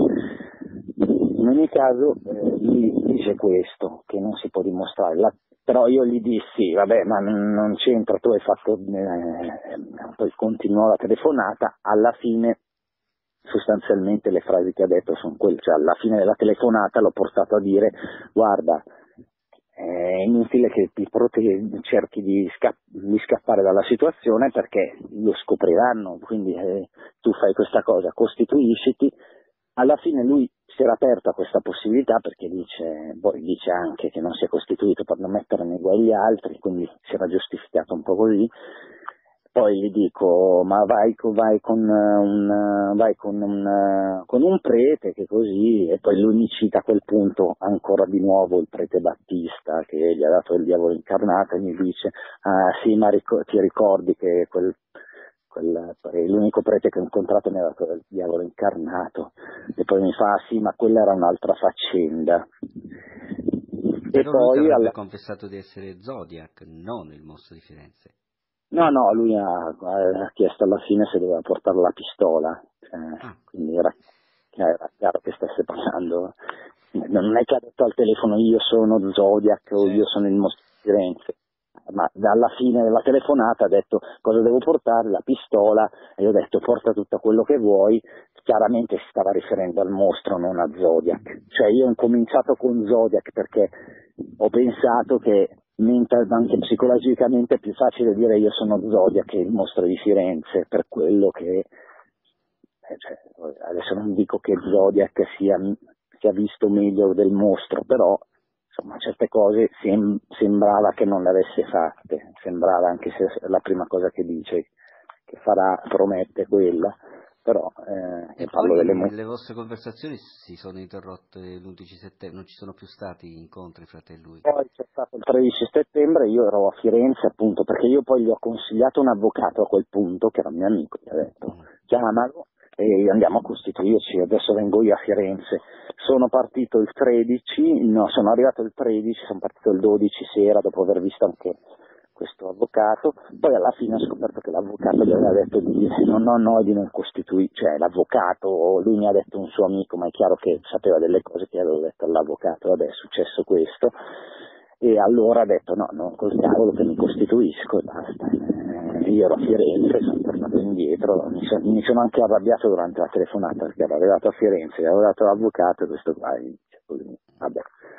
S2: In ogni caso eh, lui dice questo, che non si può dimostrare, la, però io gli dissi, vabbè, ma non, non c'entra, tu hai fatto, eh, poi continuò la telefonata, alla fine sostanzialmente le frasi che ha detto sono quelle, cioè alla fine della telefonata l'ho portato a dire, guarda, è inutile che ti prote- cerchi di, sca- di scappare dalla situazione perché lo scopriranno, quindi eh, tu fai questa cosa, costituisciti. Alla fine lui si era aperto a questa possibilità perché dice, poi dice anche che non si è costituito per non mettere nei guai gli altri, quindi si era giustificato un po' così. Poi gli dico, ma vai, vai, con, un, vai con, un, con un prete che così, e poi lui mi cita a quel punto ancora di nuovo il prete Battista che gli ha dato il diavolo incarnato e mi dice, ah sì, ma ric- ti ricordi che quel, quel, l'unico prete che ho incontrato mi ha dato il diavolo incarnato, e poi mi fa, ah, sì, ma quella era un'altra faccenda.
S1: Però
S2: e
S1: lui
S2: poi
S1: avrebbe
S2: alla...
S1: confessato di essere Zodiac, non il mostro di Firenze.
S2: No, no, lui ha, ha chiesto alla fine se doveva portare la pistola, eh,
S1: Ah.
S2: quindi era, era chiaro che stesse parlando. Non è che ha detto al telefono io sono Zodiac o io sono il mostro di Firenze, ma alla fine della telefonata ha detto cosa devo portare, la pistola, e io ho detto porta tutto quello che vuoi. Chiaramente si stava riferendo al mostro, non a Zodiac. Cioè io ho incominciato con Zodiac perché ho pensato che mentre anche psicologicamente è più facile dire io sono Zodiac che il mostro di Firenze, per quello che eh, cioè, adesso non dico che Zodiac sia, sia visto meglio del mostro, però insomma certe cose sem- sembrava che non le avesse fatte, sembrava, anche se la prima cosa che dice che farà promette quella, però eh,
S1: E
S2: parlo
S1: poi
S2: delle mo-
S1: le vostre conversazioni si sono interrotte l'undici settembre, non ci sono più stati incontri fra te e lui.
S2: Poi c'è stato il tredici settembre, io ero a Firenze appunto, perché io poi gli ho consigliato un avvocato a quel punto, che era un mio amico, gli ha detto
S1: Mm.
S2: chiamalo e andiamo a costituirci, adesso vengo io a Firenze. Sono partito il tredici, no, sono arrivato il tredici, sono partito il dodici sera dopo aver visto anche questo avvocato, poi alla fine ho scoperto che l'avvocato gli aveva detto di no, no, no, di non costituire, cioè l'avvocato, lui mi ha detto un suo amico, ma è chiaro che sapeva delle cose che avevo detto all'avvocato, vabbè è successo questo, e allora ha detto no, no, col cavolo che mi costituisco e basta. Eh, io ero a Firenze, sono tornato indietro, mi, so, mi sono anche arrabbiato durante la telefonata perché ero arrivato a Firenze, avevo dato l'avvocato e questo qua, e dice così, vabbè.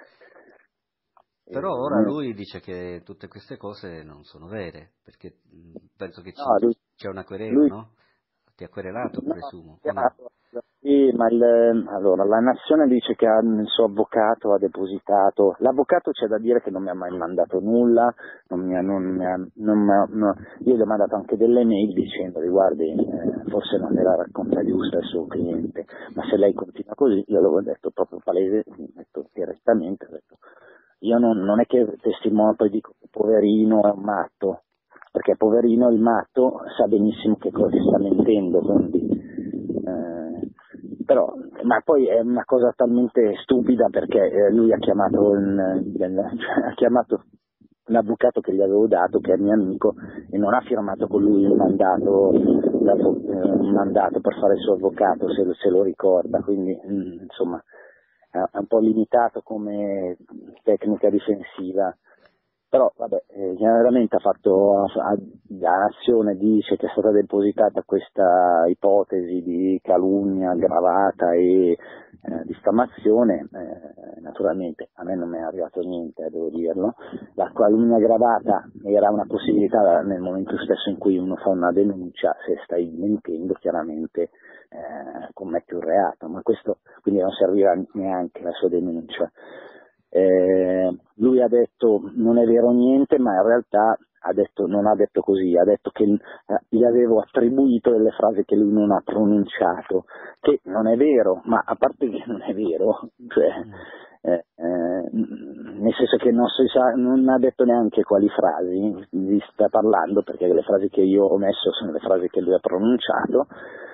S1: Però
S2: E,
S1: ora
S2: niente.
S1: lui dice che tutte queste cose non sono vere, perché mh, penso che ci,
S2: No, lui,
S1: c'è una querela,
S2: lui
S1: no? Ti ha querelato,
S2: no,
S1: presumo, o no?
S2: chiaro, sì, ma il, allora, la nazione dice che ha- il suo avvocato ha depositato, l'avvocato c'è da dire che non mi ha mai mandato nulla, non mi ha, non mi ha, non mi ha- no, io gli ho mandato anche delle mail dicendo guardi, eh, forse non era la racconta giusta il suo cliente, ma se lei continua così, io l'avevo detto proprio palese, ho detto direttamente, ho detto, io non, non è che testimonio poi dico poverino è un matto, perché poverino il matto sa benissimo che cosa sta mentendo, quindi, eh, però, ma poi è una cosa talmente stupida perché eh, lui ha chiamato, il, il, cioè, ha chiamato l'avvocato che gli avevo dato, che è mio amico, e non ha firmato con lui un mandato, un mandato per fare il suo avvocato, se, se lo ricorda, quindi mh, insomma è un po' limitato come tecnica difensiva. Però vabbè, eh, generalmente ha fatto l'azione, dice che è stata depositata questa ipotesi di calunnia aggravata e eh, diffamazione, eh, naturalmente a me non mi è arrivato niente, eh, devo dirlo. La calunnia aggravata era una possibilità nel momento stesso in cui uno fa una denuncia, se stai mentendo chiaramente eh, commetti un reato, ma questo quindi non serviva neanche la sua denuncia. Eh, lui ha detto non è vero niente, ma in realtà ha detto, non ha detto così, ha detto che eh, gli avevo attribuito delle frasi che lui non ha pronunciato, che non è vero, ma a parte che non è vero, cioè, eh, eh, nel senso che non, si sa, non ha detto neanche quali frasi gli sta parlando, perché le frasi che io ho messo sono le frasi che lui ha pronunciato.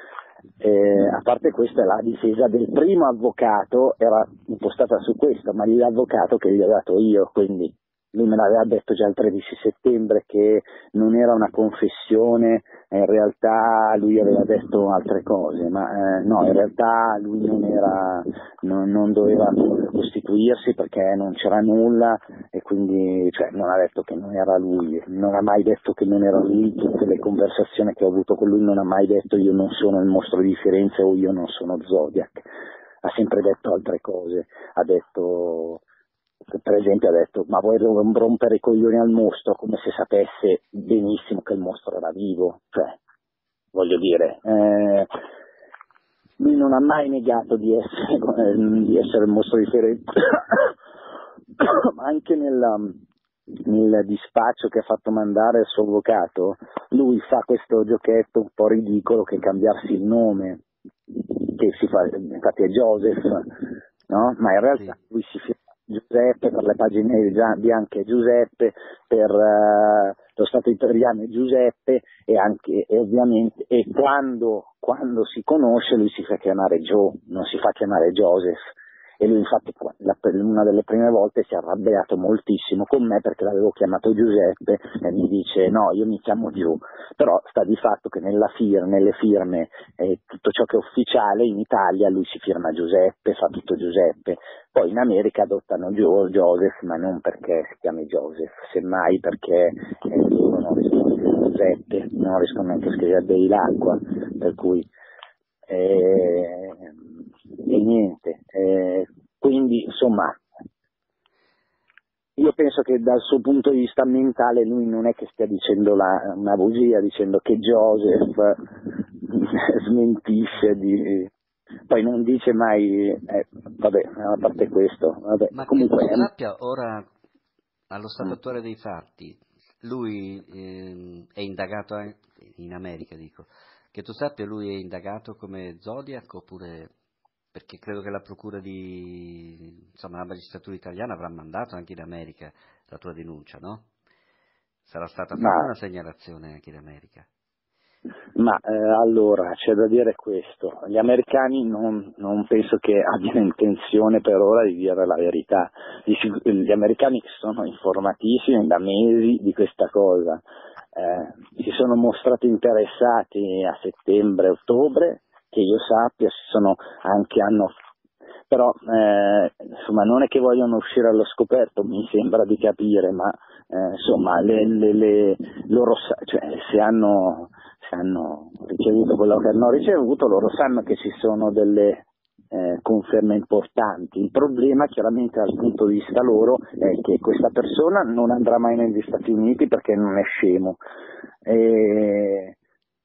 S2: Eh, a parte questa, la difesa del primo avvocato era impostata su questo, ma l'avvocato che gli ho dato io, quindi lui me l'aveva detto già il tredici settembre che non era una confessione, in realtà lui aveva detto altre cose, ma eh, no, in realtà lui non era, non, non doveva costituirsi perché non c'era nulla e quindi cioè, non ha detto che non era lui, non ha mai detto che non era lui, tutte le conversazioni che ho avuto con lui non ha mai detto io non sono il mostro di Firenze o io non sono Zodiac, ha sempre detto altre cose, ha detto... Per esempio ha detto ma vuoi rompere i coglioni al mostro, come se sapesse benissimo che il mostro era vivo, cioè voglio dire eh, lui non ha mai negato di essere, eh, di essere il mostro di Firenze ma anche nella, nel dispaccio che ha fatto mandare al suo avvocato lui fa questo giochetto un po' ridicolo che è cambiarsi il nome, che si fa, infatti è Joseph, no? Ma in realtà
S1: Sì.
S2: lui si firma Giuseppe per le pagine bianche, Giuseppe per uh, lo Stato italiano, Giuseppe, e anche e ovviamente e quando, quando si conosce lui si fa chiamare Joe, non si fa chiamare Joseph. E lui infatti la, una delle prime volte si è arrabbiato moltissimo con me perché l'avevo chiamato Giuseppe e mi dice no, io mi chiamo Giù, però sta di fatto che nella fir, nelle firme eh, tutto ciò che è ufficiale in Italia lui si firma Giuseppe, fa tutto Giuseppe, poi in America adottano Gio, Joseph, ma non perché si chiami Joseph, semmai perché eh, loro non riescono a scrivere Giuseppe, non riescono neanche a scrivere Beilacqua, per cui eh, e niente, eh, quindi insomma io penso che dal suo punto di vista mentale lui non è che stia dicendo la, una bugia, dicendo che Joseph smentisce di... poi non dice mai eh, vabbè, a parte questo vabbè.
S1: Ma
S2: Comunque
S1: che tu
S2: è...
S1: sappia ora, allo stato attuale dei fatti, lui ehm, è indagato an- in America, dico, che tu sappia lui è indagato come Zodiac oppure... Perché credo che la procura di, insomma, la magistratura italiana avrà mandato anche in America la tua denuncia, no? Sarà stata
S2: ma
S1: fatta una segnalazione anche in America.
S2: Ma eh, allora c'è da dire questo, gli americani non, non penso che abbiano intenzione per ora di dire la verità, gli, gli americani sono informatissimi da mesi di questa cosa, eh, si sono mostrati interessati a settembre, ottobre, che io sappia, si sono anche hanno però eh, insomma non è che vogliono uscire allo scoperto, mi sembra di capire, ma eh, insomma le, le, le, loro cioè, se hanno se hanno ricevuto quello che hanno ricevuto, loro sanno che ci sono delle eh, conferme importanti. Il problema chiaramente dal punto di vista loro è che questa persona non andrà mai negli Stati Uniti perché non è scemo. E,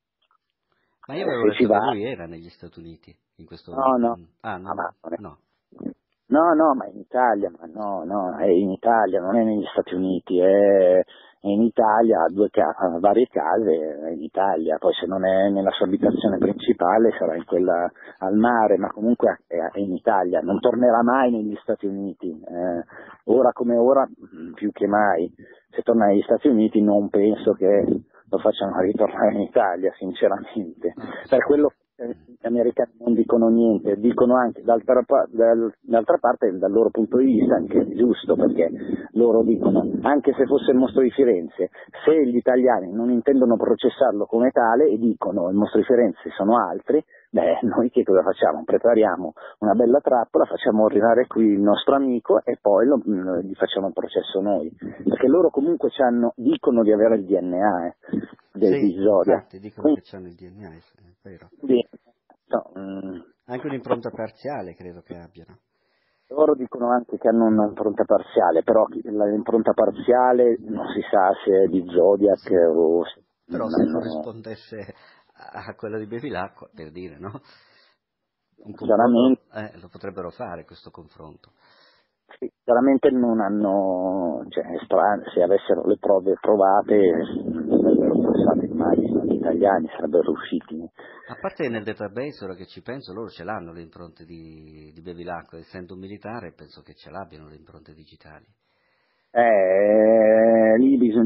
S1: Ma io avevo
S2: se ci
S1: letto che
S2: va,
S1: lui era negli Stati Uniti in questo
S2: no,
S1: momento.
S2: no,
S1: Ah,
S2: ah, ma
S1: non,
S2: non è.
S1: no.
S2: No, no, ma in Italia, ma no, no, è in Italia, non è negli Stati Uniti, è, è in Italia, ha due ca- ha varie case, è in Italia, poi se non è nella sua abitazione principale sarà in quella al mare, ma comunque è, è in Italia, non tornerà mai negli Stati Uniti, eh, ora come ora più che mai, se torna negli Stati Uniti non penso che lo facciano ritornare in Italia, sinceramente,
S1: Ah,
S2: per quello
S1: mm.
S2: gli americani non dicono niente, dicono anche d'altra, dal, d'altra parte dal loro punto di vista anche giusto, perché loro dicono anche se fosse il mostro di Firenze, se gli italiani non intendono processarlo come tale e dicono il mostro di Firenze sono altri, beh noi che cosa facciamo? Prepariamo una bella trappola, facciamo arrivare qui il nostro amico e poi lo, gli facciamo il processo noi, perché loro comunque c'hanno, dicono di avere il D N A eh, del
S1: Sì,
S2: di Zodiac.
S1: infatti dicono che hanno il D N A, è vero.
S2: Quindi, no, mm,
S1: Anche un'impronta parziale credo che abbiano.
S2: loro dicono anche che hanno un'impronta parziale, però l'impronta parziale non si sa se è di Zodiac
S1: Sì.
S2: o se
S1: Però se
S2: hanno...
S1: corrispondesse a quella di Bevilacqua, per dire, no? Un confronto,
S2: Chiaramente,
S1: eh, lo potrebbero fare questo confronto.
S2: sì, chiaramente non hanno, cioè, è strano, se avessero le prove provate sarebbero passate, mai sono italiani, sarebbero usciti.
S1: A parte che nel database, ora che ci penso, loro ce l'hanno le impronte di, di Bevilacqua, essendo un militare penso che ce l'abbiano le impronte digitali.
S2: Eh, lì bisogna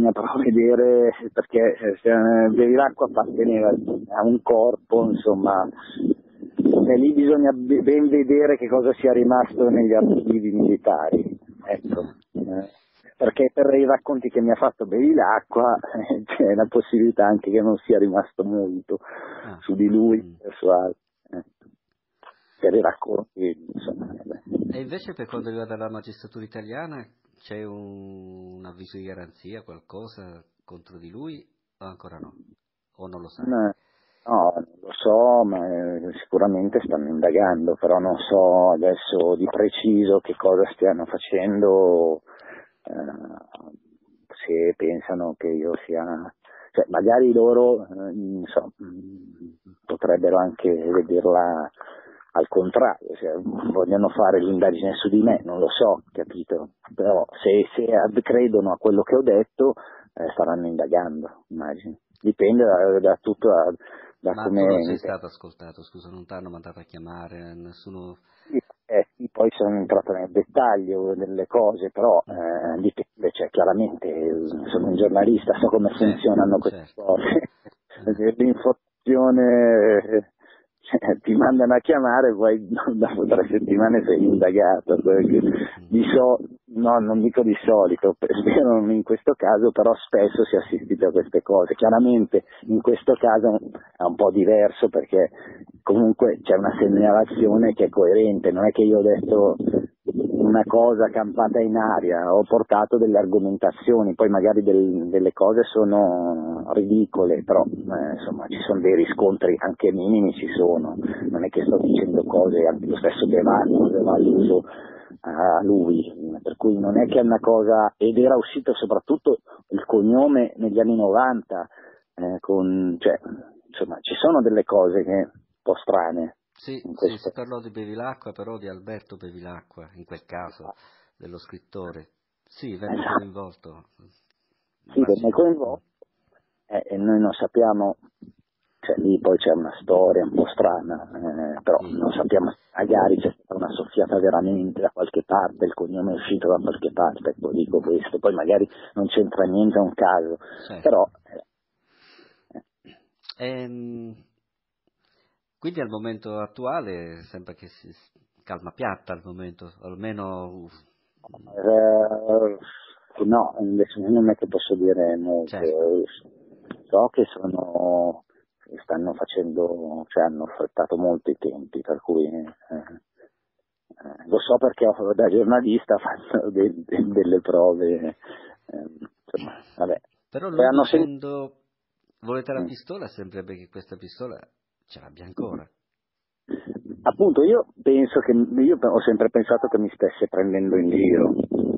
S2: bisogna però vedere, perché eh, Bevilacqua apparteneva a un corpo, insomma, e lì bisogna ben vedere che cosa sia rimasto negli archivi militari, ecco, eh, perché per i racconti che mi ha fatto Bevilacqua eh, c'è la possibilità anche che non sia rimasto molto ah. su di lui e su altri. Eh. Per i racconti, insomma. Vabbè.
S1: E invece per quanto riguarda la magistratura italiana c'è un, un avviso di garanzia, qualcosa contro di lui o ancora no? O non lo sai?
S2: No, no, non lo so, ma eh, sicuramente stanno indagando, però non so adesso di preciso che cosa stiano facendo, eh, se pensano che io sia... Cioè, magari loro eh, so, potrebbero anche vederla al contrario, cioè, vogliono fare l'indagine su di me, non lo so, capito? Però se, se credono a quello che ho detto eh, staranno indagando, immagino. Dipende da, da tutto, da, da
S1: Ma
S2: come...
S1: tu non sei stato ascoltato, scusa, non ti hanno mandato a chiamare, nessuno...
S2: Eh, sì, poi sono entrato nel dettaglio delle cose, però eh, dipende, cioè chiaramente sono un giornalista, so come certo, funzionano queste certo. cose, l'informazione... Cioè, ti mandano a chiamare, poi dopo tre settimane sei indagato, di so, no, non dico di solito, spero non in questo caso, però spesso si assiste a queste cose. Chiaramente in questo caso è un po' diverso perché comunque c'è una segnalazione che è coerente, non è che io ho detto una cosa campata in aria, ho portato delle argomentazioni, poi magari del, delle cose sono ridicole, però eh, insomma ci sono dei riscontri anche minimi, ci sono, non è che sto dicendo cose, anche lo stesso De va all'uso a lui, per cui non è che è una cosa, ed era uscito soprattutto il cognome negli anni novanta, eh, con, cioè, insomma ci sono delle cose che un po' strane.
S1: Sì, sì, si parlò di Bevilacqua, però di Alberto Bevilacqua, in quel caso, dello scrittore. Sì, venne esatto. coinvolto.
S2: Sì, venne coinvolto, eh, e noi non sappiamo, cioè lì poi c'è una storia un po' strana, eh, però sì. non sappiamo, magari c'è stata una soffiata veramente da qualche parte, il cognome è uscito da qualche parte, ecco, dico questo, poi magari non c'entra niente, è un caso, certo. però...
S1: Eh. Ehm... Quindi al momento attuale sembra che si calma piatta al momento, almeno...
S2: Eh, no, invece non è che posso dire molto, certo. So che sono, stanno facendo, cioè hanno affrettato molto i tempi, per cui eh, eh, lo so perché ho, da giornalista ho fatto de, de, delle prove, eh, insomma, vabbè.
S1: Però lui hanno dicendo sen... volete la pistola, sembrerebbe che questa pistola ce l'abbia ancora.
S2: Appunto, io penso che, io ho sempre pensato che mi stesse prendendo in giro,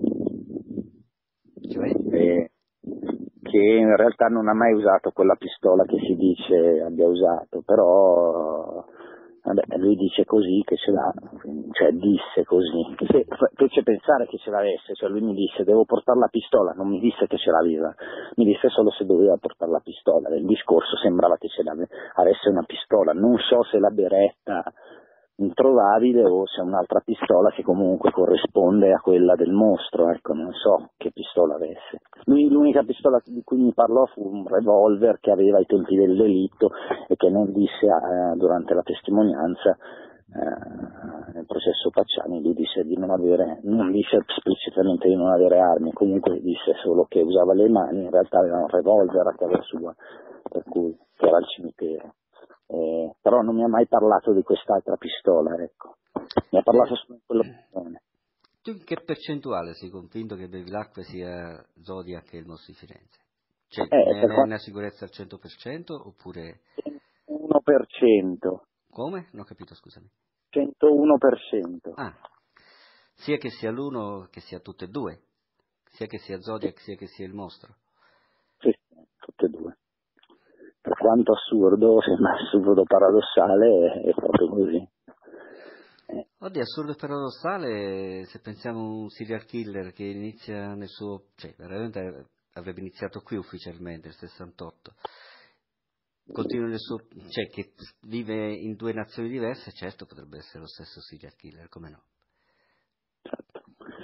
S1: cioè?
S2: e che in realtà non ha mai usato quella pistola che si dice abbia usato, però vabbè, lui dice così che ce l'ha, cioè disse così, se, fece pensare che ce l'avesse, cioè lui mi disse devo portare la pistola, non mi disse che ce l'aveva, mi disse solo se doveva portare la pistola, nel discorso sembrava che ce l'avesse una pistola, non so se la Beretta introvabile o se è un'altra pistola che comunque corrisponde a quella del mostro, ecco, non so che pistola avesse. Lui, l'unica pistola di cui mi parlò fu un revolver che aveva ai tempi del delitto e che non disse eh, durante la testimonianza eh, nel processo Pacciani, lui disse di non avere, non disse esplicitamente di non avere armi, comunque disse solo che usava le mani, in realtà aveva un revolver a casa sua, per cui che era al cimitero. Eh, però non mi ha mai parlato di quest'altra pistola, ecco. Mi ha parlato solo di quello.
S1: Tu in che percentuale sei convinto che Bevilacqua sia Zodiac e il Mostro di Firenze? Cioè,
S2: eh,
S1: ne hai una sicurezza al cento per cento oppure...
S2: centouno per cento.
S1: Come? Non ho capito, scusami.
S2: centouno per cento.
S1: Ah, sia che sia l'uno che sia tutte e due, sia che sia Zodiac sia che sia il mostro.
S2: Sì, tutte e due. Per quanto assurdo, sembra assurdo paradossale, è proprio così.
S1: Eh. Oddio, assurdo e paradossale se pensiamo a un serial killer che inizia nel suo... cioè, veramente avrebbe iniziato qui ufficialmente, nel sessantotto. Continua nel suo... cioè, che vive in due nazioni diverse, certo potrebbe essere lo stesso serial killer, come no?
S2: Certo.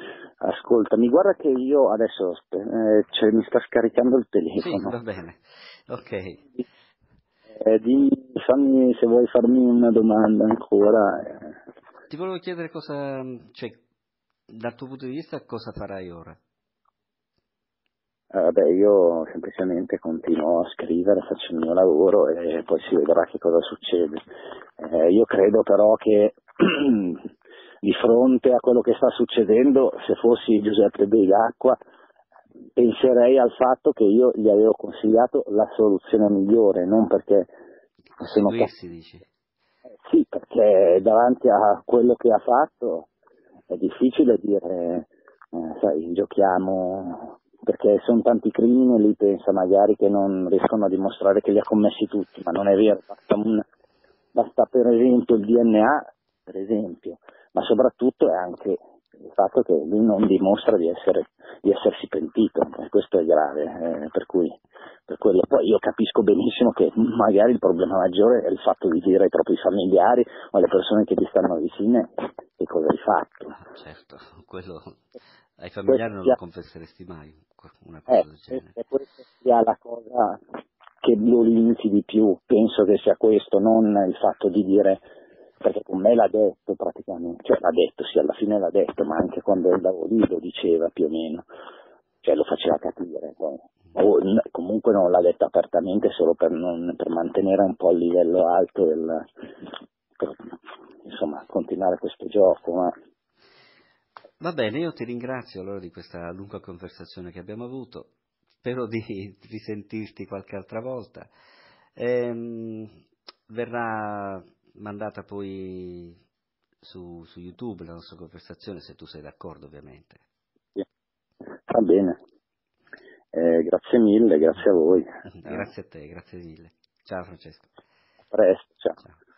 S2: ascoltami, guarda che io adesso eh, cioè, mi sta scaricando il telefono.
S1: Sì, va bene, ok.
S2: Eh, dimmi, fammi, se vuoi farmi una domanda ancora. Eh.
S1: Ti volevo chiedere cosa, cioè, dal tuo punto di vista, cosa farai ora?
S2: Eh, beh, io semplicemente continuo a scrivere, faccio il mio lavoro e poi si vedrà che cosa succede. Eh, io credo però che di fronte a quello che sta succedendo, se fossi Giuseppe Beilacqua, penserei al fatto che io gli avevo consigliato la soluzione migliore, non perché sono
S1: Seguirsi, dici?
S2: Sì, perché davanti a quello che ha fatto è difficile dire, eh, sai, giochiamo, perché sono tanti crimini, lui pensa magari che non riescono a dimostrare che li ha commessi tutti, ma non è vero, basta, un, basta per esempio il D N A, per esempio, ma soprattutto è anche il fatto che lui non dimostra di, essere, di essersi pentito, e questo è grave, eh, per cui per quello. Poi io capisco benissimo che magari il problema maggiore è il fatto di dire ai propri familiari o alle persone che ti stanno vicine che cosa hai fatto.
S1: Ah, certo, quello ai familiari
S2: Questo
S1: non lo
S2: sia,
S1: confesseresti mai, una cosa
S2: eh,
S1: del genere.
S2: e questa sia la cosa che lo limiti di più, penso che sia questo, non il fatto di dire, perché con me l'ha detto praticamente, cioè l'ha detto, sì, alla fine l'ha detto, ma anche quando andavo lì lo diceva più o meno, cioè lo faceva capire, poi. O n- comunque non l'ha detto apertamente solo per, non, per mantenere un po' il livello alto del, per, insomma, continuare questo gioco, ma
S1: Va bene, io ti ringrazio allora di questa lunga conversazione che abbiamo avuto, spero di risentirti qualche altra volta. Ehm, verrà mandata poi su, su YouTube la nostra conversazione, se tu sei d'accordo ovviamente.
S2: sì, va bene. Eh, grazie mille, grazie a voi. Eh,
S1: Grazie a te, grazie mille. Ciao Francesco.
S2: a presto, ciao.
S1: Ciao.